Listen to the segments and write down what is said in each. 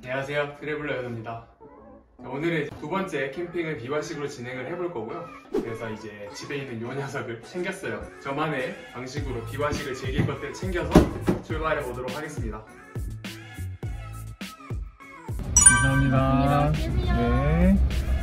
안녕하세요, 트래블러 연우입니다. 오늘은 두 번째 캠핑을 비관식으로 진행을 해볼 거고요. 그래서 이제 집에 있는 요 녀석을 챙겼어요. 저만의 방식으로 비관식을 즐길 것들 챙겨서 출발해 보도록 하겠습니다. 감사합니다. 네.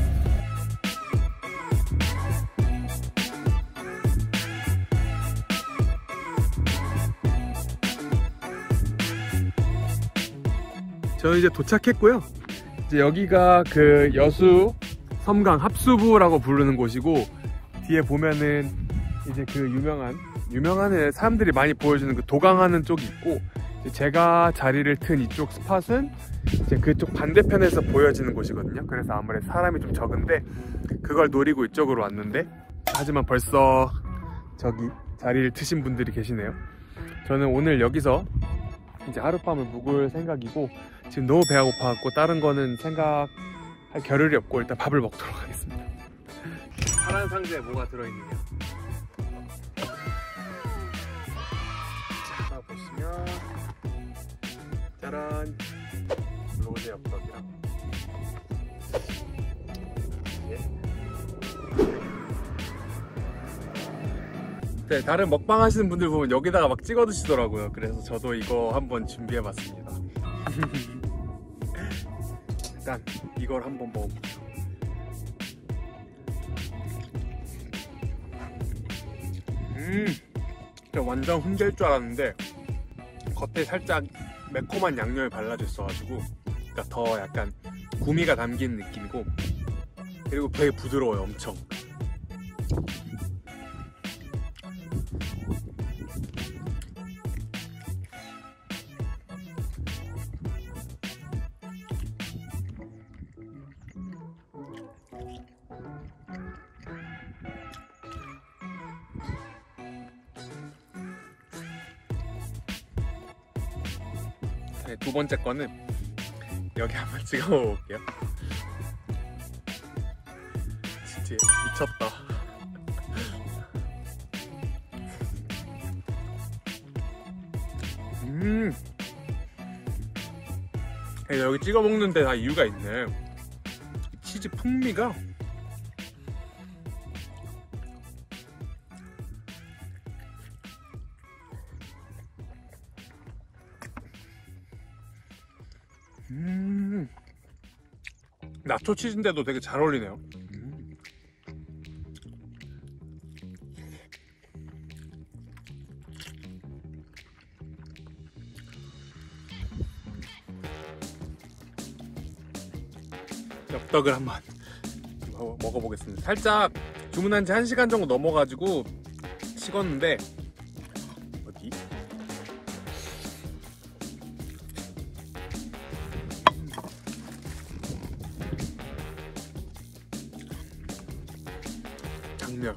저는 이제 도착했고요. 이제 여기가 그 여수 섬강 합수부라고 부르는 곳이고, 뒤에 보면은 이제 그 유명한 사람들이 많이 보여주는 그 도강하는 쪽이 있고, 제가 자리를 튼 이쪽 스팟은 이제 그쪽 반대편에서 보여지는 곳이거든요. 그래서 아무래도 사람이 좀 적은데 그걸 노리고 이쪽으로 왔는데, 하지만 벌써 저기 자리를 트신 분들이 계시네요. 저는 오늘 여기서 이제 하룻밤을 묵을 생각이고, 지금 너무 배가 고파갖고 다른 거는 생각할 겨를이 없고 일단 밥을 먹도록 하겠습니다. 파란 상자에 뭐가 들어있느냐. 자, 보시면 짜란, 로제 엽떡이랑 네, 다른 먹방 하시는 분들 보면 여기다가 막 찍어 드시더라고요. 그래서 저도 이거 한번 준비해 봤습니다. 일단 이걸 한번 먹어보죠. 진짜 완전 훈제일 줄 알았는데 겉에 살짝 매콤한 양념이 발라져 있어가지고, 그러니까 더 약간 구미가 담긴 느낌이고, 그리고 되게 부드러워요. 엄청. 네, 두 번째 거는 여기 한번 찍어 먹어볼게요. 진짜 미쳤다. 여기 찍어 먹는데 다 이유가 있네. 치즈 풍미가 나초 치즈인데도 되게 잘 어울리네요. 엽떡을 한번 먹어보겠습니다. 살짝 주문한 지 1시간 정도 넘어가지고 식었는데, 어디? 당면.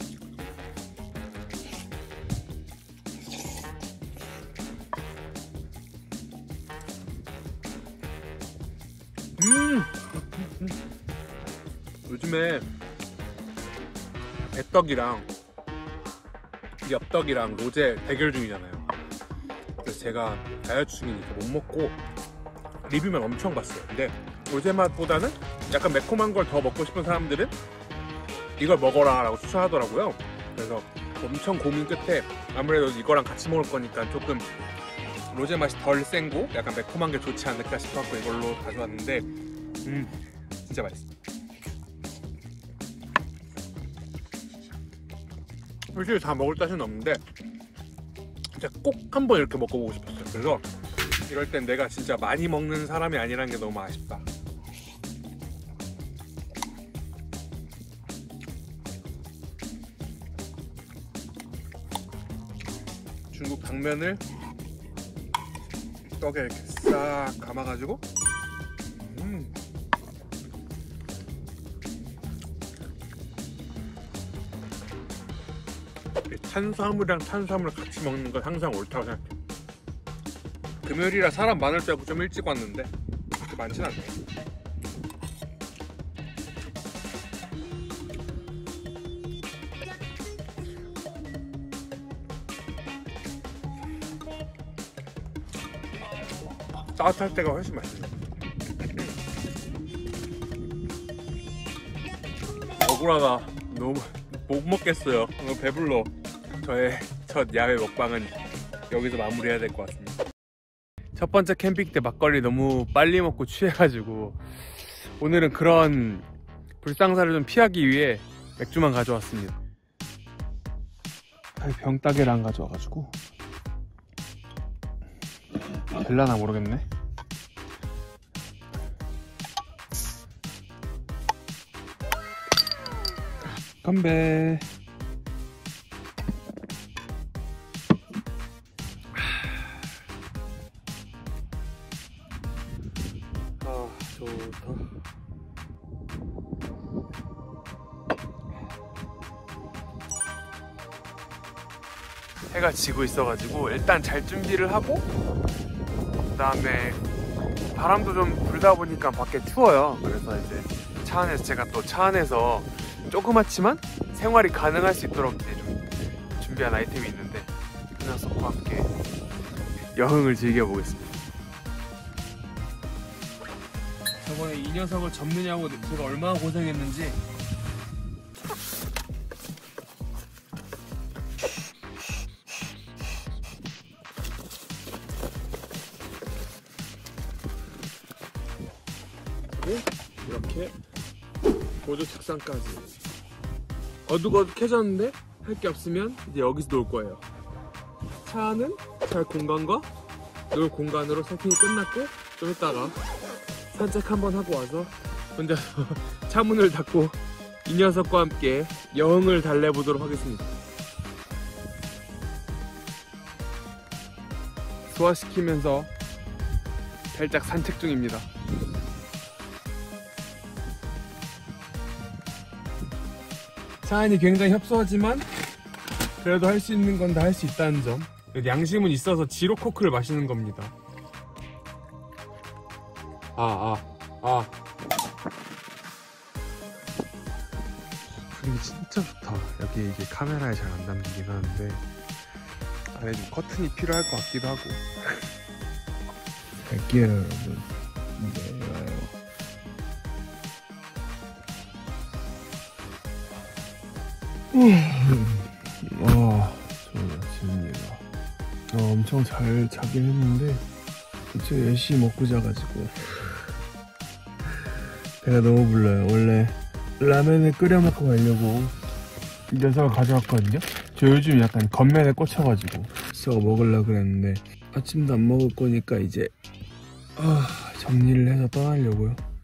요즘에 배떡이랑 엽떡이랑 로제 대결 중이잖아요. 그래서 제가 다이어트 중이니까 못 먹고 리뷰만 엄청 봤어요. 근데 로제 맛보다는 약간 매콤한 걸 더 먹고 싶은 사람들은 이걸 먹어라 라고 추천하더라고요. 그래서 엄청 고민 끝에 아무래도 이거랑 같이 먹을 거니까 조금 로제 맛이 덜 센고 약간 매콤한 게 좋지 않을까 싶어서 이걸로 가져왔는데, 진짜 맛있어. 솔직히 다 먹을 자신은 없는데 진짜 꼭 한번 이렇게 먹어보고 싶었어요. 그래서 이럴 땐 내가 진짜 많이 먹는 사람이 아니라는 게 너무 아쉽다. 중국 당면을 떡에 이렇게 싹 감아가지고 탄수화물이랑 탄수화물 같이 먹는 건 항상 옳다고 생각해요. 금요일이라 사람 많을 줄 알고 좀 일찍 왔는데 그렇게 많진 않네요. 따뜻할 때가 훨씬 맛있어요. 먹으라가 너무 못 먹겠어요. 너무 배불러. 저의 첫 야외 먹방은 여기서 마무리해야 될 것 같습니다. 첫 번째 캠핑 때 막걸리 너무 빨리 먹고 취해가지고 오늘은 그런 불상사를 좀 피하기 위해 맥주만 가져왔습니다. 병따개를 안 가져와가지고 될라나 모르겠네. 건배. 아, 좋다. 해가 지고 있어가지고 일단 잘 준비를 하고, 그 다음에 바람도 좀 불다 보니까 밖에 추워요. 그래서 이제 차 안에서 제가 또 차 안에서 조그맣지만 생활이 가능할 수 있도록 이제 좀 준비한 아이템이 있는데 이 녀석과 함께 여행을 즐겨보겠습니다. 저번에 이 녀석을 접느냐고 제가 얼마나 고생했는지. 이렇게 보조 책상까지 어둑어둑해졌는데 할 게 없으면 이제 여기서 놀 거예요. 차는 잘 공간과 놀 공간으로 세팅이 끝났고, 좀 이따가 산책 한번 하고 와서 혼자서 차 문을 닫고 이 녀석과 함께 여행을 달래보도록 하겠습니다. 소화시키면서 살짝 산책 중입니다. 차 안이 굉장히 협소하지만 그래도 할 수 있는 건 다 할 수 있다는 점. 양심은 있어서 지로 코크를 마시는 겁니다. 분위기 진짜 좋다. 여기 이게 카메라에 잘 안 담기긴 하는데 안에 좀 커튼이 필요할 것 같기도 하고. 갈게요 여러분. 네, 와요. 좋은 아침입니다. 엄청 잘 자긴 했는데 진짜 열심히 먹고 자가지고 배가 너무 불러요. 원래 라면을 끓여 먹고 가려고 이 녀석을 가져왔거든요. 저 요즘 약간 겉면에 꽂혀가지고 썩어 먹으려고 그랬는데 아침도 안 먹을 거니까 이제 정리를 해서 떠나려고요.